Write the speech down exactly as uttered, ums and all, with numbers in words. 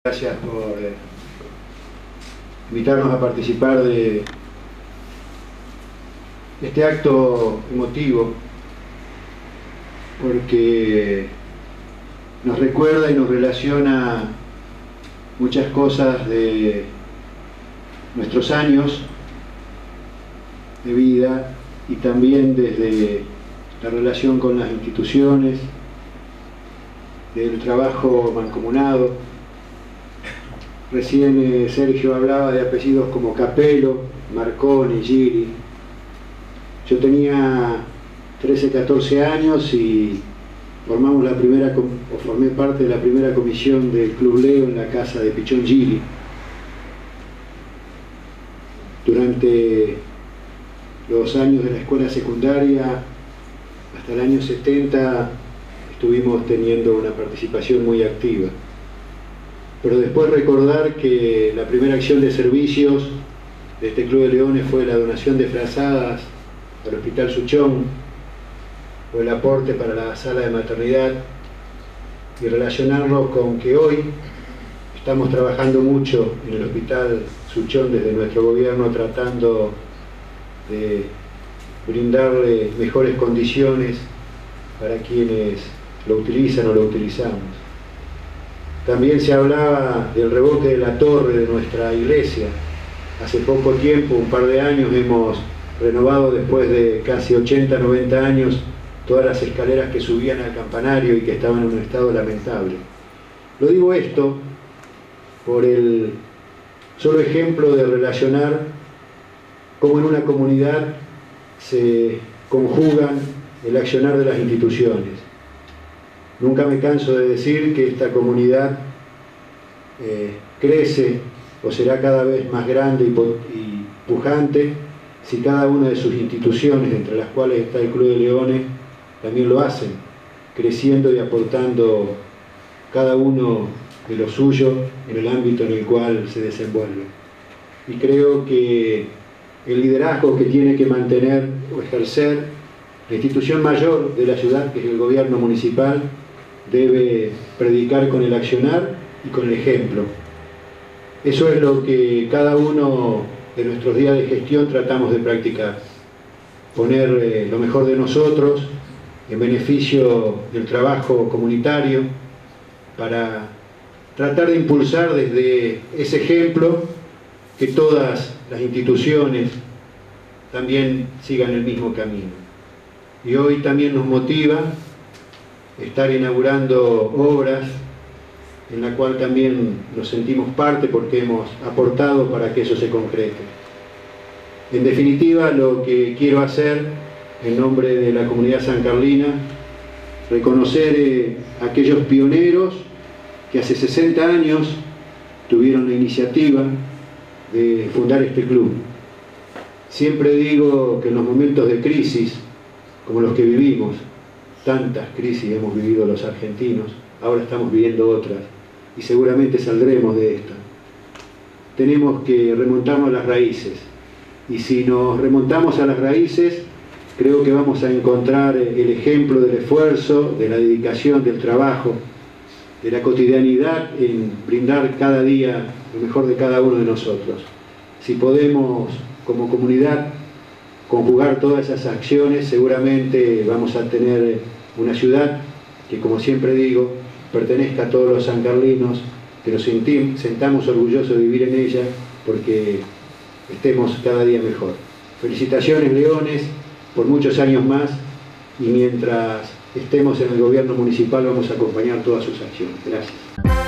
Gracias por eh, invitarnos a participar de este acto emotivo, porque nos recuerda y nos relaciona muchas cosas de nuestros años de vida y también desde la relación con las instituciones, del trabajo mancomunado. Recién eh, Sergio hablaba de apellidos como Capello, Marconi, Giri. Yo tenía trece, catorce años y formamos la primera, o formé parte de la primera comisión del Club Leo en la casa de Pichón Giri. Durante los años de la escuela secundaria, hasta el año setenta, estuvimos teniendo una participación muy activa. Pero después recordar que la primera acción de servicios de este Club de Leones fue la donación de frazadas al Hospital Suchón, o el aporte para la sala de maternidad, y relacionarlo con que hoy estamos trabajando mucho en el Hospital Suchón desde nuestro gobierno, tratando de brindarle mejores condiciones para quienes lo utilizan o lo utilizamos. También se hablaba del revoque de la torre de nuestra iglesia. Hace poco tiempo, un par de años, hemos renovado después de casi ochenta, noventa años todas las escaleras que subían al campanario y que estaban en un estado lamentable. Lo digo esto por el solo ejemplo de relacionar cómo en una comunidad se conjugan el accionar de las instituciones. Nunca me canso de decir que esta comunidad eh, crece o será cada vez más grande y, y pujante si cada una de sus instituciones, entre las cuales está el Club de Leones, también lo hacen, creciendo y aportando cada uno de lo suyo en el ámbito en el cual se desenvuelve. Y creo que el liderazgo que tiene que mantener o ejercer la institución mayor de la ciudad, que es el gobierno municipal, debe predicar con el accionar y con el ejemplo. Eso es lo que cada uno de nuestros días de gestión tratamos de practicar. Poner eh, lo mejor de nosotros en beneficio del trabajo comunitario para tratar de impulsar desde ese ejemplo que todas las instituciones también sigan el mismo camino. Y hoy también nos motiva estar inaugurando obras en la cual también nos sentimos parte porque hemos aportado para que eso se concrete. En definitiva, lo que quiero hacer en nombre de la comunidad sancarlina, reconocer eh, a aquellos pioneros que hace sesenta años tuvieron la iniciativa de fundar este club. Siempre digo que en los momentos de crisis, como los que vivimos, tantas crisis hemos vivido los argentinos, ahora estamos viviendo otras y seguramente saldremos de esta. Tenemos que remontarnos a las raíces y si nos remontamos a las raíces creo que vamos a encontrar el ejemplo del esfuerzo, de la dedicación, del trabajo, de la cotidianidad en brindar cada día lo mejor de cada uno de nosotros. Si podemos como comunidad conjugar todas esas acciones, seguramente vamos a tener una ciudad que, como siempre digo, pertenezca a todos los sancarlinos, que nos sentamos orgullosos de vivir en ella porque estemos cada día mejor. Felicitaciones, Leones, por muchos años más, y mientras estemos en el gobierno municipal vamos a acompañar todas sus acciones. Gracias.